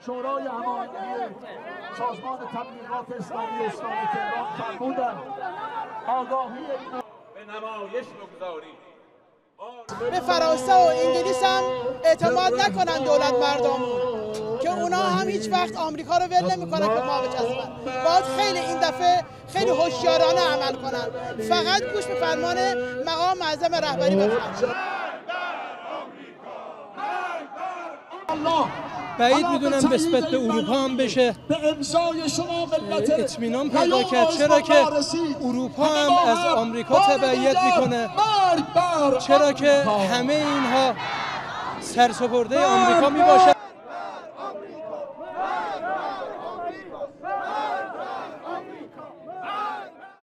شورای هماهنگی سازمان تبلیغات اسلامی استان تهران فرمودند آگاهی اینا به نمایش بگذارید. به فرانسه و انگلیس هم اعتماد نکنن دولت مردمون که اونا هم هیچ وقت آمریکا رو ول نمیکنن که ما بچسبن. باید خیلی این دفعه خیلی هوشیارانه عمل کنن، فقط گوش به فرمان مقام معظم رهبری بفرمایید. بعید میدونم نسبت به اروپا هم بشه اطمینان پیدا کرد، چرا که اروپا هم از آمریکا تبعیت میکنه، چرا که همه اینها سرسپرده آمریکا میباشن.